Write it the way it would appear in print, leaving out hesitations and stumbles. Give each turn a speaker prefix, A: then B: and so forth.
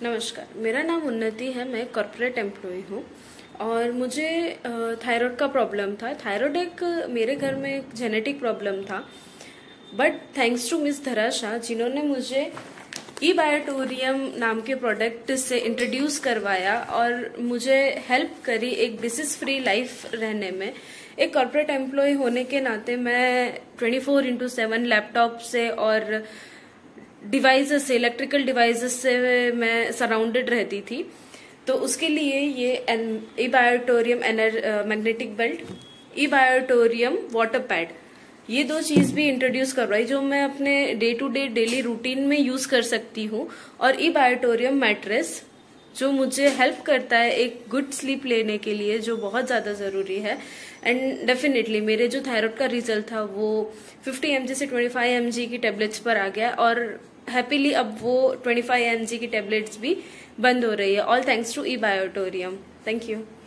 A: नमस्कार, मेरा नाम उन्नति है। मैं कॉर्पोरेट एम्प्लॉय हूँ और मुझे थायराइड का प्रॉब्लम था। थायराइड एक मेरे घर में एक जेनेटिक प्रॉब्लम था, but thanks to miss Dhara Shah जिन्होंने मुझे ई-बायोटोरियम नाम के प्रोडक्ट से इंट्रोड्यूस करवाया और मुझे हेल्प करी एक डिसीज फ्री लाइफ रहने में। एक कॉर्पोरेट एम्प्लॉय होने के नाते मैं 24/7 लैपटॉप से और डिवाइसेस से, इलेक्ट्रिकल डिवाइसेस से मैं सराउंडेड रहती थी। तो उसके लिए ये eBiotorium magnetic belt, eBiotorium water pad, ये दो चीज भी इंट्रोड्यूस करवाई जो मैं अपने day to day daily routine में यूज कर सकती हूँ। और ई-बायोटोरियम मैट्रेस जो मुझे हेल्प करता है एक गुड स्लीप लेने के लिए, जो बहुत ज्यादा जरूरी है। एंड डेफिनेटली मेरे जो थायराइड का रिजल्ट था वो 50 mg से 25 mg की टेबलेट्स पर आ गया और हैप्पीली अब वो 25 mg की टेबलेट्स भी बंद हो रही है। All thanks to eBiotorium. Thank you.